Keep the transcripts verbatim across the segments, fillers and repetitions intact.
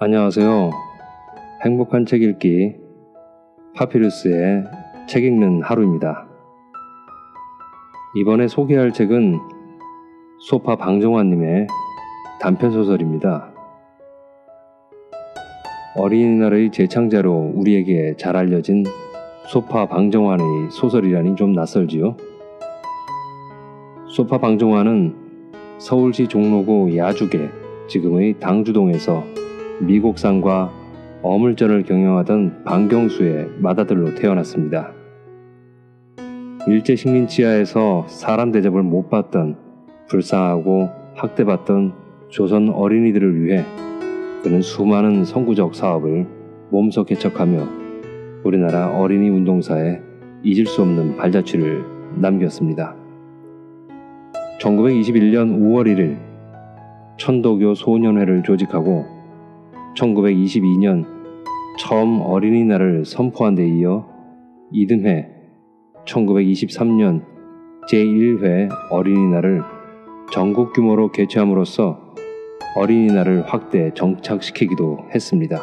안녕하세요. 행복한 책 읽기 파피루스의 책 읽는 하루입니다. 이번에 소개할 책은 소파 방정환님의 단편소설입니다. 어린이날의 재창자로 우리에게 잘 알려진 소파 방정환의 소설이라니 좀 낯설지요. 소파 방정환은 서울시 종로구 야죽에 지금의 당주동에서 미곡산과 어물전을 경영하던 방경수의 맏아들로 태어났습니다. 일제 식민 지하에서 사람 대접을 못 받던 불쌍하고 학대받던 조선 어린이들을 위해 그는 수많은 선구적 사업을 몸소 개척하며 우리나라 어린이 운동사에 잊을 수 없는 발자취를 남겼습니다. 천구백이십일 년 오월 일일 천도교 소년회를 조직하고 천구백이십이 년 처음 어린이날을 선포한 데 이어 이듬해 천구백이십삼 년 제일 회 어린이날을 전국 규모로 개최함으로써 어린이날을 확대 정착시키기도 했습니다.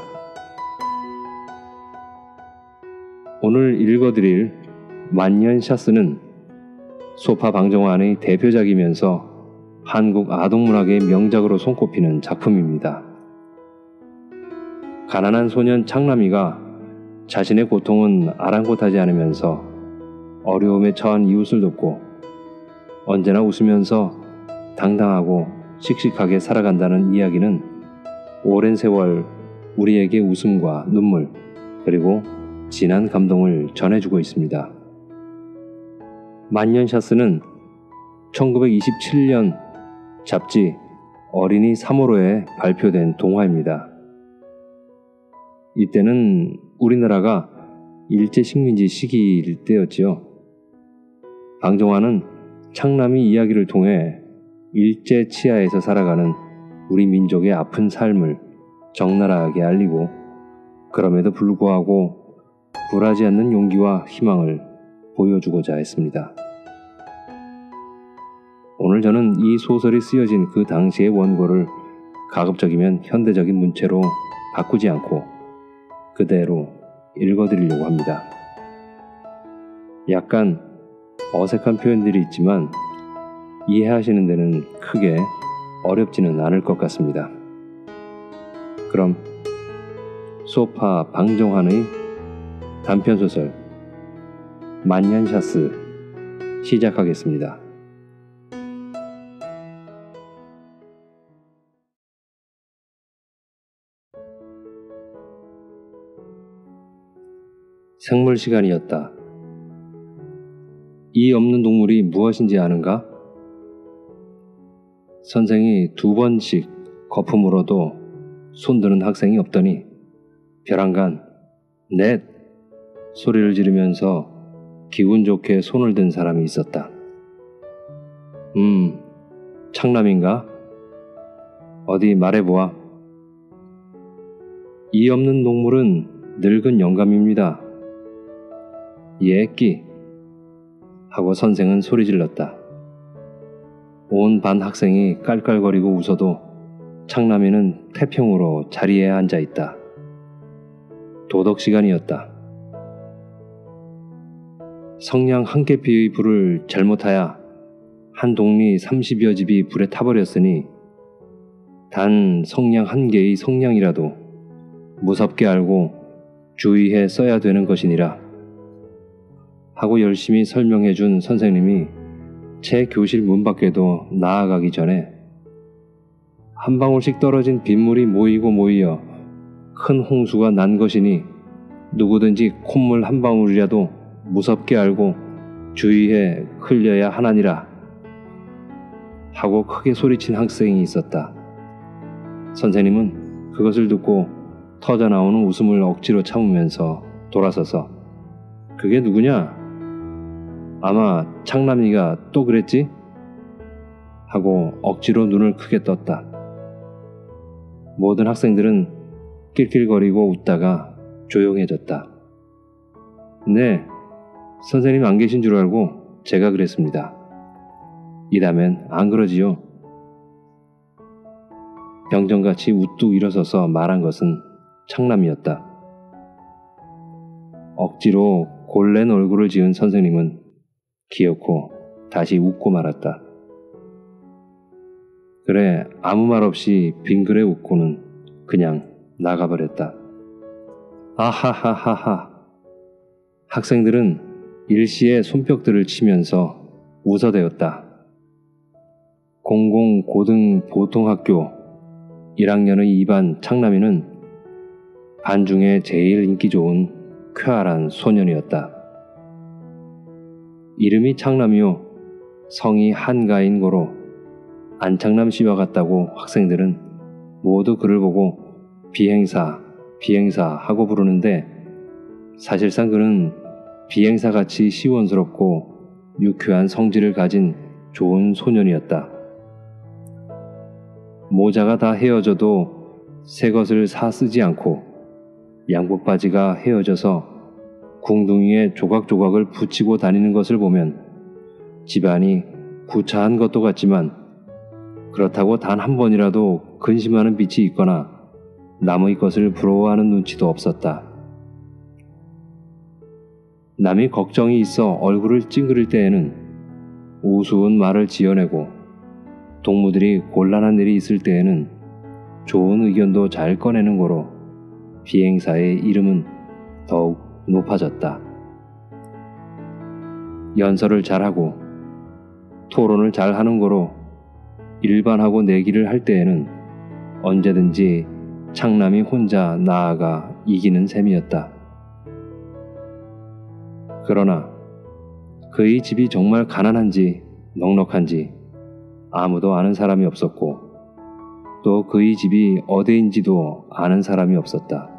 오늘 읽어드릴 만년샤스는 소파 방정환의 대표작이면서 한국 아동문학의 명작으로 손꼽히는 작품입니다. 가난한 소년 창남이가 자신의 고통은 아랑곳하지 않으면서 어려움에 처한 이웃을 돕고 언제나 웃으면서 당당하고 씩씩하게 살아간다는 이야기는 오랜 세월 우리에게 웃음과 눈물 그리고 진한 감동을 전해주고 있습니다. 만년샤스는 천구백이십칠 년 잡지 어린이 삼 호로에 발표된 동화입니다. 이때는 우리나라가 일제 식민지 시기일 때였지요. 방정환은 창남이 이야기를 통해 일제 치하에서 살아가는 우리 민족의 아픈 삶을 적나라하게 알리고 그럼에도 불구하고 굴하지 않는 용기와 희망을 보여주고자 했습니다. 오늘 저는 이 소설이 쓰여진 그 당시의 원고를 가급적이면 현대적인 문체로 바꾸지 않고 그대로 읽어드리려고 합니다. 약간 어색한 표현들이 있지만 이해하시는 데는 크게 어렵지는 않을 것 같습니다. 그럼 소파 방정환의 단편소설 만년샤스 시작하겠습니다. 생물 시간이었다. 이 없는 동물이 무엇인지 아는가? 선생이 두 번씩 거품으로도 손드는 학생이 없더니 벼랑간 넷 소리를 지르면서 기분 좋게 손을 든 사람이 있었다. 음, 창남인가? 어디 말해보아. 이 없는 동물은 늙은 영감입니다. 예끼 하고 선생은 소리질렀다. 온 반 학생이 깔깔거리고 웃어도 창남이는 태평으로 자리에 앉아있다. 도덕 시간이었다. 성냥 한 계피의 불을 잘못하여 한 동리 삼십여 집이 불에 타버렸으니 단 성냥 한 개의 성냥이라도 무섭게 알고 주의해 써야 되는 것이니라 하고 열심히 설명해준 선생님이 제 교실 문 밖에도 나아가기 전에 한 방울씩 떨어진 빗물이 모이고 모이어 큰 홍수가 난 것이니 누구든지 콧물 한 방울이라도 무섭게 알고 주의해 흘려야 하나니라 하고 크게 소리친 학생이 있었다. 선생님은 그것을 듣고 터져나오는 웃음을 억지로 참으면서 돌아서서 그게 누구냐? 아마 창남이가 또 그랬지? 하고 억지로 눈을 크게 떴다. 모든 학생들은 낄낄거리고 웃다가 조용해졌다. 네, 선생님 안 계신 줄 알고 제가 그랬습니다. 이다면 안 그러지요? 병정같이 우뚝 일어서서 말한 것은 창남이었다. 억지로 골렌 얼굴을 지은 선생님은 기어코 다시 웃고 말았다. 그래, 아무 말 없이 빙그레 웃고는 그냥 나가버렸다. 아하하하하. 학생들은 일시에 손뼉들을 치면서 웃어대었다. 공공 고등 보통학교 일 학년의 이 반 창남이는 반 중에 제일 인기 좋은 쾌활한 소년이었다. 이름이 창남이요, 성이 한가인 고로 안창남 씨와 같다고 학생들은 모두 그를 보고 비행사, 비행사 하고 부르는데 사실상 그는 비행사같이 시원스럽고 유쾌한 성질을 가진 좋은 소년이었다. 모자가 다 헤어져도 새 것을 사 쓰지 않고 양복바지가 헤어져서 궁둥이에 조각조각을 붙이고 다니는 것을 보면 집안이 구차한 것도 같지만 그렇다고 단 한 번이라도 근심하는 빛이 있거나 남의 것을 부러워하는 눈치도 없었다. 남이 걱정이 있어 얼굴을 찡그릴 때에는 우스운 말을 지어내고 동무들이 곤란한 일이 있을 때에는 좋은 의견도 잘 꺼내는 거로 비행사의 이름은 더욱 높아졌다. 연설을 잘하고 토론을 잘하는 거로 일반하고 내기를 할 때에는 언제든지 창남이 혼자 나아가 이기는 셈이었다. 그러나 그의 집이 정말 가난한지 넉넉한지 아무도 아는 사람이 없었고 또 그의 집이 어디인지도 아는 사람이 없었다.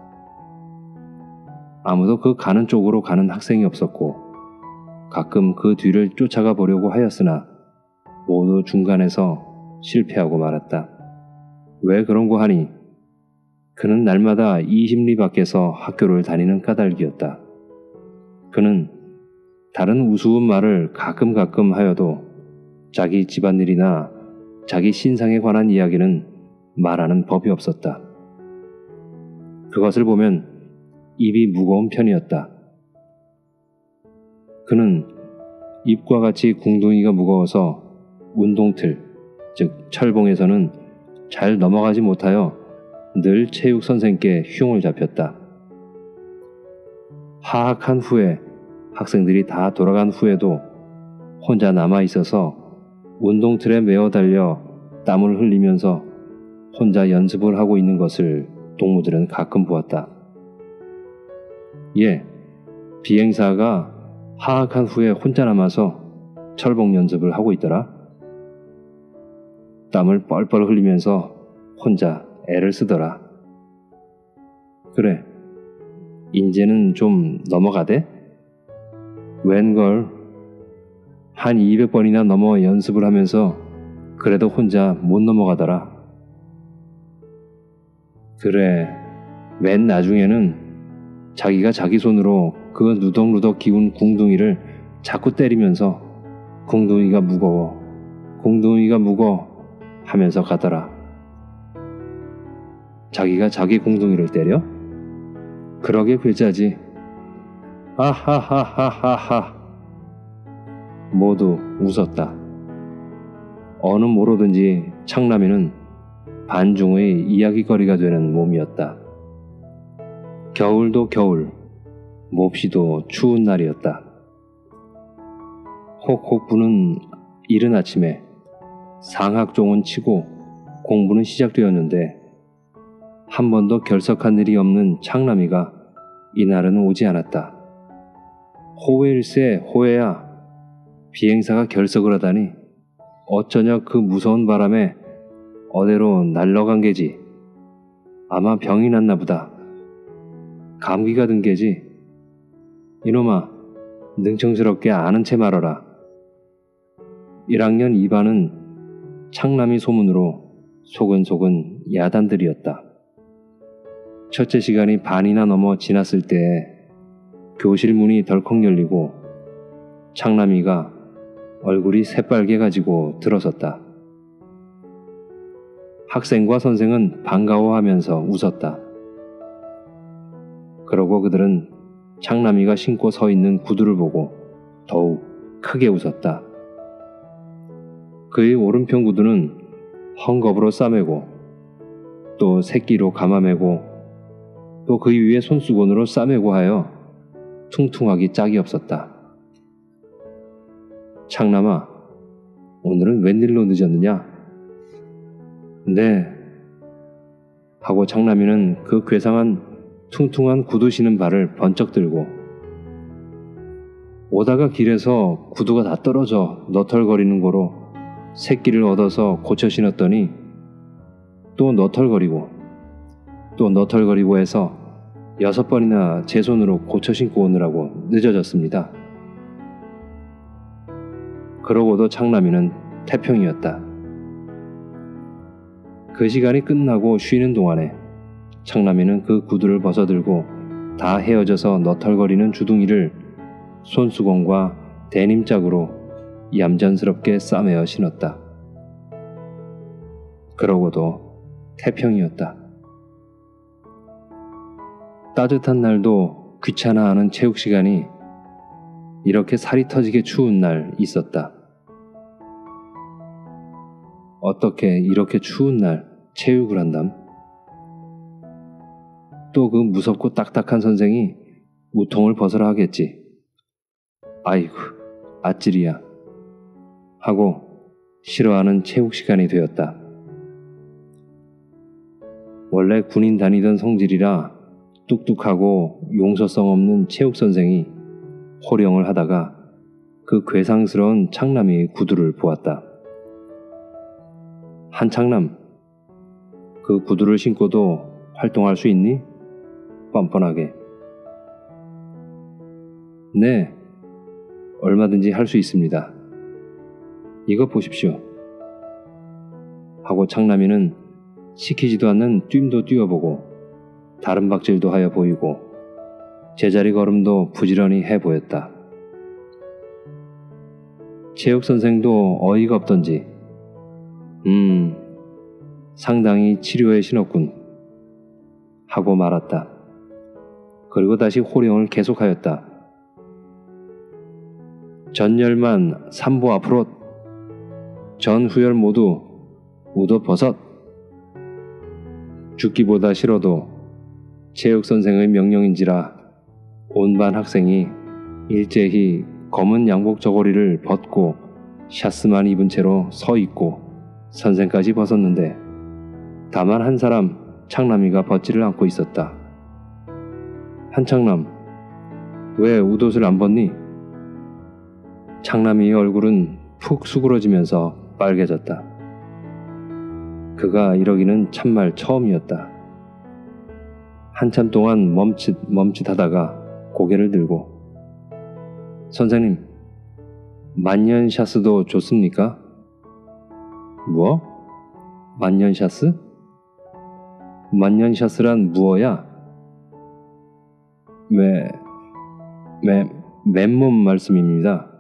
아무도 그 가는 쪽으로 가는 학생이 없었고 가끔 그 뒤를 쫓아가 보려고 하였으나 모두 중간에서 실패하고 말았다. 왜 그런 거 하니? 그는 날마다 이십 리 밖에서 학교를 다니는 까닭이었다. 그는 다른 우스운 말을 가끔 가끔 하여도 자기 집안일이나 자기 신상에 관한 이야기는 말하는 법이 없었다. 그것을 보면 입이 무거운 편이었다. 그는 입과 같이 궁둥이가 무거워서 운동틀, 즉 철봉에서는 잘 넘어가지 못하여 늘 체육 선생께 흉을 잡혔다. 하학한 후에 학생들이 다 돌아간 후에도 혼자 남아 있어서 운동틀에 매어 달려 땀을 흘리면서 혼자 연습을 하고 있는 것을 동무들은 가끔 보았다. 예, 비행사가 하학한 후에 혼자 남아서 철봉 연습을 하고 있더라. 땀을 뻘뻘 흘리면서 혼자 애를 쓰더라. 그래, 인제는 좀 넘어가대? 웬걸, 한 이백 번이나 넘어 연습을 하면서 그래도 혼자 못 넘어가더라. 그래, 맨 나중에는 자기가 자기 손으로 그 누덕누덕 기운 궁둥이를 자꾸 때리면서 궁둥이가 무거워, 궁둥이가 무거워 하면서 가더라. 자기가 자기 궁둥이를 때려? 그러게 괴짜지. 하하하하하하. 모두 웃었다. 어느 모로든지 창남이는 반중의 이야기거리가 되는 몸이었다. 겨울도 겨울, 몹시도 추운 날이었다. 혹혹 부는 이른 아침에 상학종은 치고 공부는 시작되었는데 한 번도 결석한 일이 없는 창남이가 이날은 오지 않았다. 호외일세 호외야. 비행사가 결석을 하다니 어쩌냐 그 무서운 바람에 어디로 날러간 게지. 아마 병이 났나 보다. 감기가 든 게지. 이놈아, 능청스럽게 아는 채 말어라. 일 학년 이 반은 창남이 소문으로 소근소근 야단들이었다. 첫째 시간이 반이나 넘어 지났을 때에 교실 문이 덜컥 열리고 창남이가 얼굴이 새빨개 가지고 들어섰다. 학생과 선생은 반가워하면서 웃었다. 그러고 그들은 창남이가 신고 서 있는 구두를 보고 더욱 크게 웃었다. 그의 오른편 구두는 헝겊으로 싸매고 또 새끼로 감아매고 또 그 위에 손수건으로 싸매고 하여 퉁퉁하기 짝이 없었다. 창남아, 오늘은 웬일로 늦었느냐? 네. 하고 창남이는 그 괴상한 퉁퉁한 구두 신은 발을 번쩍 들고 오다가 길에서 구두가 다 떨어져 너털거리는 거로 새끼를 얻어서 고쳐 신었더니 또 너털거리고 또 너털거리고 해서 여섯 번이나 제 손으로 고쳐 신고 오느라고 늦어졌습니다. 그러고도 창남이는 태평이었다. 그 시간이 끝나고 쉬는 동안에 창남이는 그 구두를 벗어들고 다 헤어져서 너털거리는 주둥이를 손수건과 데님짝으로 얌전스럽게 싸매어 신었다. 그러고도 태평이었다. 따뜻한 날도 귀찮아하는 체육 시간이 이렇게 살이 터지게 추운 날 있었다. 어떻게 이렇게 추운 날 체육을 한담? 또 그 무섭고 딱딱한 선생이 우통을 벗으라 하겠지. 아이고, 아찔이야. 하고 싫어하는 체육 시간이 되었다. 원래 군인 다니던 성질이라 뚝뚝하고 용서성 없는 체육 선생이 호령을 하다가 그 괴상스러운 창남이의 구두를 보았다. 한창남, 그 구두를 신고도 활동할 수 있니? 뻔뻔하게. 네, 얼마든지 할 수 있습니다. 이것 보십시오. 하고 창남이는 시키지도 않는 뜀도 뛰어보고 다른 박질도 하여 보이고 제자리 걸음도 부지런히 해 보였다. 체육선생도 어이가 없던지 음, 상당히 치료에 신었군 하고 말았다. 그리고 다시 호령을 계속하였다. 전열만 삼보 앞으로, 전후열 모두 우도 벗었. 죽기보다 싫어도 체육선생의 명령인지라 온 반 학생이 일제히 검은 양복 저고리를 벗고 샤스만 입은 채로 서 있고 선생까지 벗었는데 다만 한 사람 창남이가 벗지를 않고 있었다. 한창남, 왜 웃옷을 안 벗니? 창남이의 얼굴은 푹 수그러지면서 빨개졌다. 그가 이러기는 참말 처음이었다. 한참 동안 멈칫 멈칫하다가 고개를 들고 선생님, 만년샤스도 좋습니까? 뭐? 만년샤스? 만년샤스란 무어야? 매, 매, 맨몸 말씀입니다.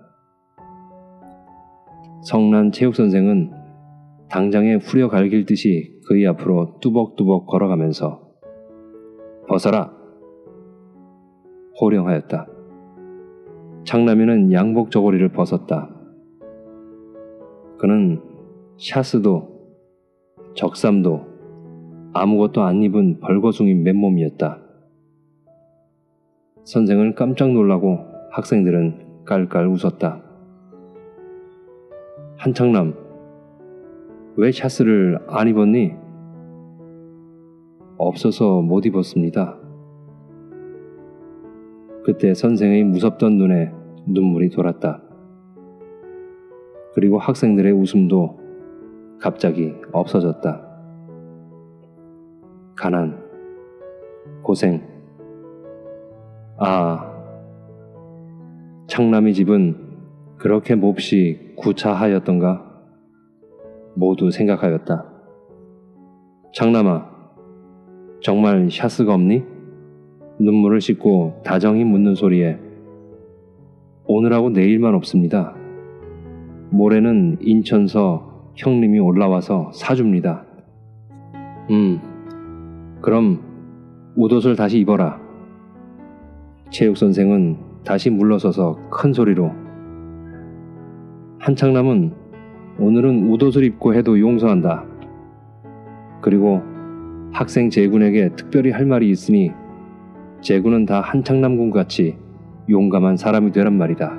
성난 체육선생은 당장에 후려 갈길 듯이 그의 앞으로 뚜벅뚜벅 걸어가면서 벗어라! 호령하였다. 창남이는 양복 저고리를 벗었다. 그는 샤스도 적삼도 아무것도 안 입은 벌거숭이 맨몸이었다. 선생은 깜짝 놀라고 학생들은 깔깔 웃었다. 한창남, 왜 샤스를 안 입었니? 없어서 못 입었습니다. 그때 선생의 무섭던 눈에 눈물이 돌았다. 그리고 학생들의 웃음도 갑자기 없어졌다. 가난, 고생. 아, 창남이 집은 그렇게 몹시 구차하였던가? 모두 생각하였다. 창남아, 정말 샤스가 없니? 눈물을 씻고 다정히 묻는 소리에 오늘하고 내일만 없습니다. 모레는 인천서 형님이 올라와서 사줍니다. 음, 그럼 웃옷을 다시 입어라. 체육선생은 다시 물러서서 큰 소리로 한창남은 오늘은 웃옷을 입고 해도 용서한다. 그리고 학생 제군에게 특별히 할 말이 있으니 제군은 다 한창남군같이 용감한 사람이 되란 말이다.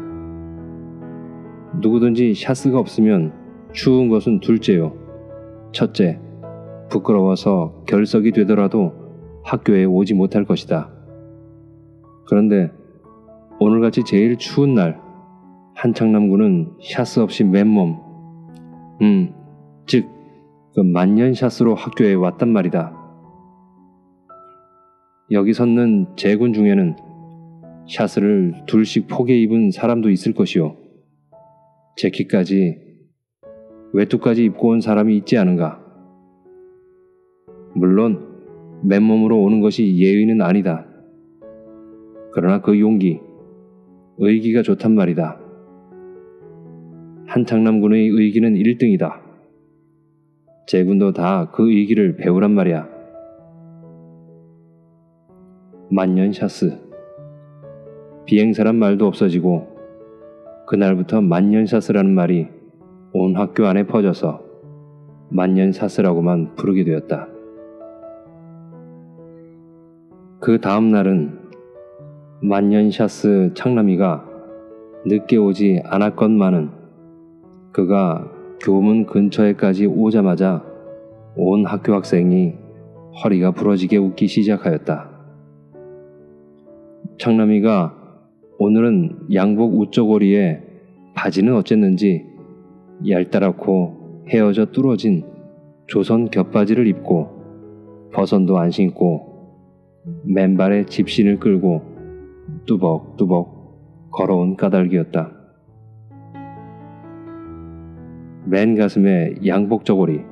누구든지 샤스가 없으면 추운 것은 둘째요. 첫째, 부끄러워서 결석이 되더라도 학교에 오지 못할 것이다. 그런데 오늘같이 제일 추운 날 한창남군은 샤스 없이 맨몸, 음, 즉 그 만년 샤스로 학교에 왔단 말이다. 여기 섰는 제군 중에는 샤스를 둘씩 포개 입은 사람도 있을 것이요. 재킷까지 외투까지 입고 온 사람이 있지 않은가. 물론 맨몸으로 오는 것이 예의는 아니다. 그러나 그 용기, 의기가 좋단 말이다. 한창남군의 의기는 일 등이다. 제군도 다 그 의기를 배우란 말이야. 만년 샤스. 비행사란 말도 없어지고 그날부터 만년 샤스라는 말이 온 학교 안에 퍼져서 만년 샤스라고만 부르게 되었다. 그 다음 날은 만년 샤스 창남이가 늦게 오지 않았건만은 그가 교문 근처에까지 오자마자 온 학교 학생이 허리가 부러지게 웃기 시작하였다. 창남이가 오늘은 양복 우쩌고리에 바지는 어쨌는지 얄따랗고 헤어져 뚫어진 조선 겹바지를 입고 버선도 안 신고 맨발에 집신을 끌고 뚜벅뚜벅 걸어온 까닭이었다. 맨 가슴에 양복 저고리,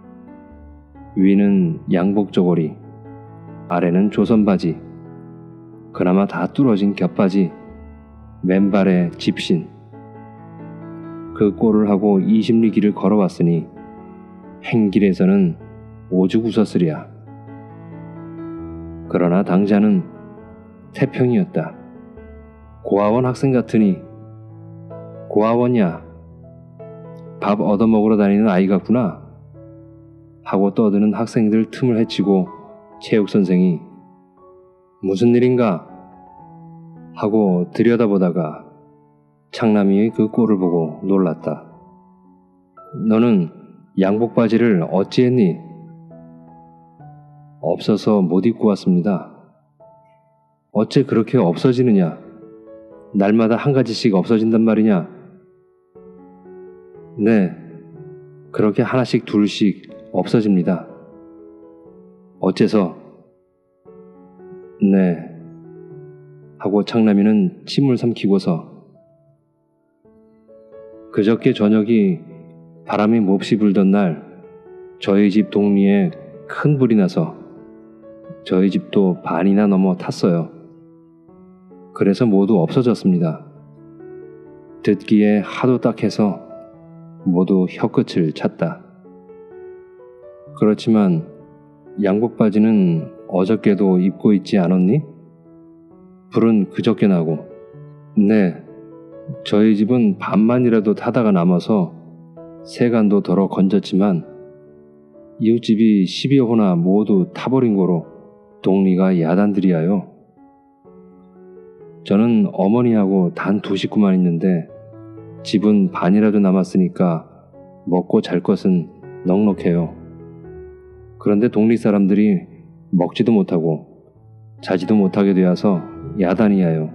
위는 양복 저고리, 아래는 조선 바지, 그나마 다 뚫어진 겹바지, 맨발에 집신. 그 꼴을 하고 이십 리 길을 걸어왔으니 행길에서는 오죽 웃었으랴. 그러나 당자는 태평이었다. 고아원 학생 같으니 고아원이야. 밥 얻어먹으러 다니는 아이 같구나 하고 떠드는 학생들 틈을 헤치고 체육선생이 무슨 일인가 하고 들여다보다가 창남이의 그 꼴을 보고 놀랐다. 너는 양복 바지를 어찌했니? 없어서 못 입고 왔습니다. 어째 그렇게 없어지느냐? 날마다 한 가지씩 없어진단 말이냐? 네, 그렇게 하나씩 둘씩 없어집니다. 어째서? 네, 하고 창남이는 침을 삼키고서 그저께 저녁이 바람이 몹시 불던 날 저희 집 동리에 큰 불이 나서 저희 집도 반이나 넘어 탔어요. 그래서 모두 없어졌습니다. 듣기에 하도 딱해서 모두 혀끝을 찼다. 그렇지만 양복 바지는 어저께도 입고 있지 않았니? 불은 그저께 나고. 네, 저희 집은 반만이라도 타다가 남아서 세간도 덜어 건졌지만 이웃집이 십여 호나 모두 타버린 거로 동리가 야단들이하여 저는 어머니하고 단 두 식구만 있는데 집은 반이라도 남았으니까 먹고 잘 것은 넉넉해요. 그런데 동리 사람들이 먹지도 못하고 자지도 못하게 되어서 야단이하여.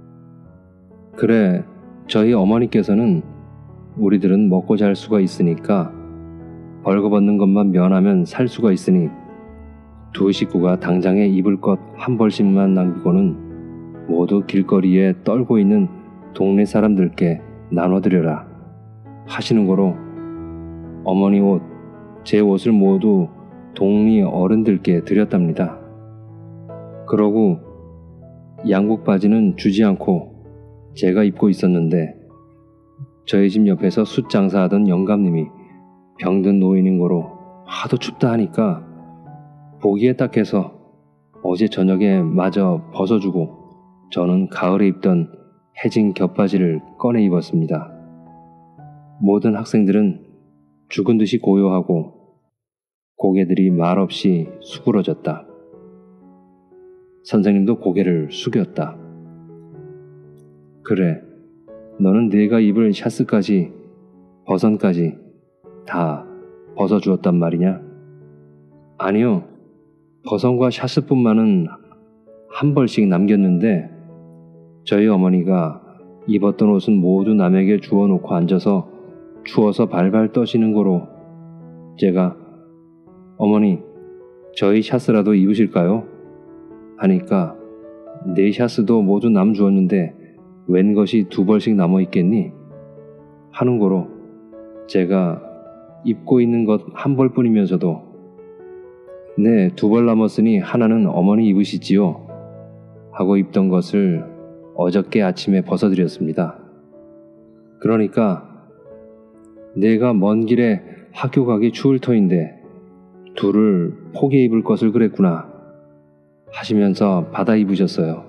그래, 저희 어머니께서는 우리들은 먹고 잘 수가 있으니까 벌거벗는 것만 면하면 살 수가 있으니 두 식구가 당장에 입을 것 한 벌씩만 남기고는 모두 길거리에 떨고 있는 동네 사람들께 나눠드려라 하시는 거로 어머니 옷, 제 옷을 모두 동리 어른들께 드렸답니다. 그러고 양복 바지는 주지 않고 제가 입고 있었는데 저희 집 옆에서 숯장사하던 영감님이 병든 노인인 거로 하도 춥다 하니까 보기에 딱해서 어제 저녁에 마저 벗어주고 저는 가을에 입던 해진 겹바지를 꺼내 입었습니다. 모든 학생들은 죽은 듯이 고요하고 고개들이 말없이 수그러졌다. 선생님도 고개를 숙였다. 그래, 너는 내가 입을 샤스까지 버선까지 다 벗어주었단 말이냐? 아니요, 버선과 샤스뿐만은 한 벌씩 남겼는데 저희 어머니가 입었던 옷은 모두 남에게 주워놓고 앉아서 추워서 발발 떠시는 거로 제가 어머니, 저희 샤스라도 입으실까요? 하니까 내 샤스도 모두 남 주었는데 웬 것이 두 벌씩 남아 있겠니? 하는 거로 제가 입고 있는 것 한 벌뿐이면서도 네, 두 벌 남았으니 하나는 어머니 입으시지요? 하고 입던 것을 어저께 아침에 벗어드렸습니다. 그러니까 내가 먼 길에 학교 가기 추울 터인데 둘을 포개 입을 것을 그랬구나 하시면서 받아 입으셨어요.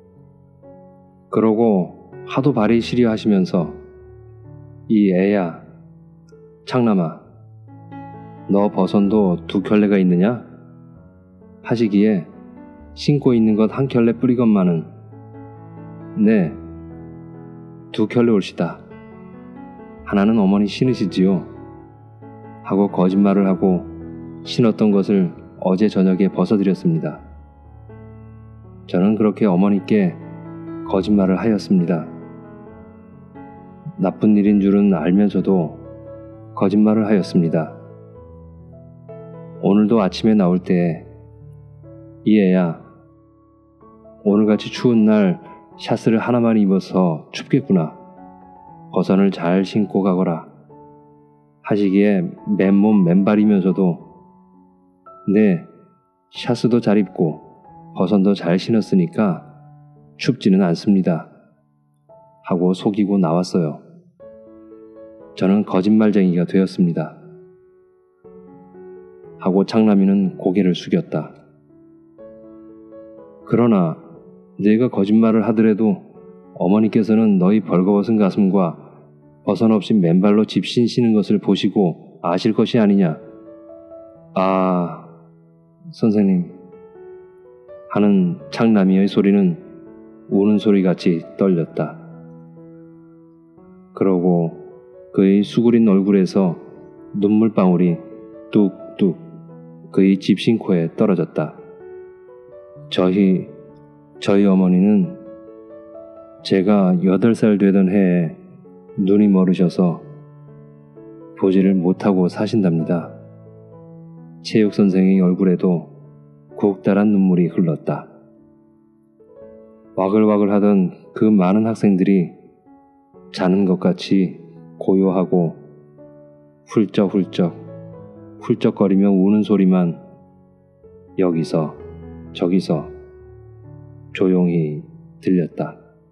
그러고 하도 발이 시려 하시면서 이 애야, 창남아, 너 버선도 두 켤레가 있느냐? 하시기에 신고 있는 것 한 켤레 뿌리건만은 네, 두 켤레 옳시다. 하나는 어머니 신으시지요? 하고 거짓말을 하고 신었던 것을 어제 저녁에 벗어드렸습니다. 저는 그렇게 어머니께 거짓말을 하였습니다. 나쁜 일인 줄은 알면서도 거짓말을 하였습니다. 오늘도 아침에 나올 때 이 애야, 오늘같이 추운 날 샤스를 하나만 입어서 춥겠구나. 버선을 잘 신고 가거라. 하시기에 맨몸 맨발이면서도 네, 샤스도 잘 입고 버선도 잘 신었으니까 춥지는 않습니다. 하고 속이고 나왔어요. 저는 거짓말쟁이가 되었습니다. 하고 창남이는 고개를 숙였다. 그러나 네가 거짓말을 하더라도 어머니께서는 너희 벌거벗은 가슴과 버선 없이 맨발로 집신 쉬는 것을 보시고 아실 것이 아니냐. 아, 선생님 하는 창남이의 소리는 우는 소리같이 떨렸다. 그러고 그의 수그린 얼굴에서 눈물방울이 뚝뚝 그의 집신코에 떨어졌다. 저희, 저희 어머니는 제가 여덟 살 되던 해에 눈이 멀으셔서 보지를 못하고 사신답니다. 체육선생의 얼굴에도 국달한 눈물이 흘렀다. 와글와글 하던 그 많은 학생들이 자는 것 같이 고요하고 훌쩍훌쩍 훌쩍거리며 우는 소리만 여기서 저기서 조용히 들렸다.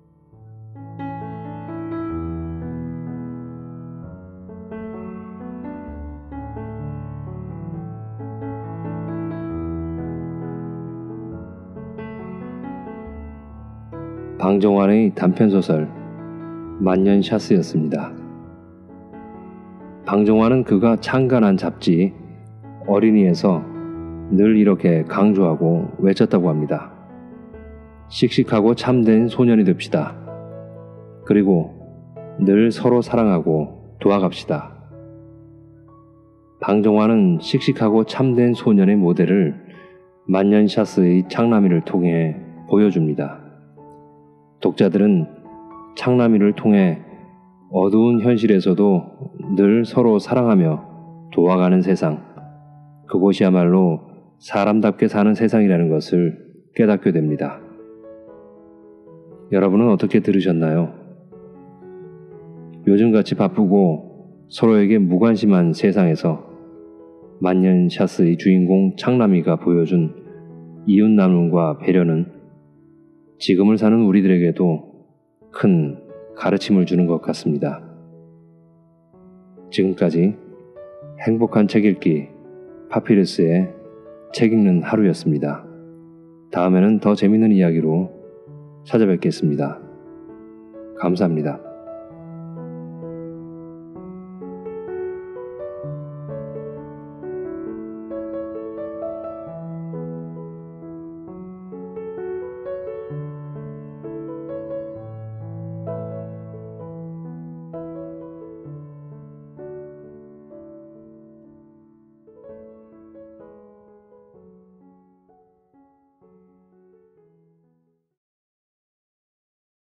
방정환의 단편소설 만년 샤스였습니다. 방정환은 그가 창간한 잡지 어린이에서 늘 이렇게 강조하고 외쳤다고 합니다. 씩씩하고 참된 소년이 됩시다. 그리고 늘 서로 사랑하고 도와갑시다. 방정환은 씩씩하고 참된 소년의 모델을 만년 샤스의 창남이를 통해 보여줍니다. 독자들은 창남이를 통해 어두운 현실에서도 늘 서로 사랑하며 도와가는 세상, 그곳이야말로 사람답게 사는 세상이라는 것을 깨닫게 됩니다. 여러분은 어떻게 들으셨나요? 요즘같이 바쁘고 서로에게 무관심한 세상에서 만년 샤스의 주인공 창남이가 보여준 이웃 나눔과 배려는 지금을 사는 우리들에게도 큰 가르침을 주는 것 같습니다. 지금까지 행복한 책 읽기 파피루스의 책 읽는 하루였습니다. 다음에는 더 재밌는 이야기로 찾아뵙겠습니다. 감사합니다.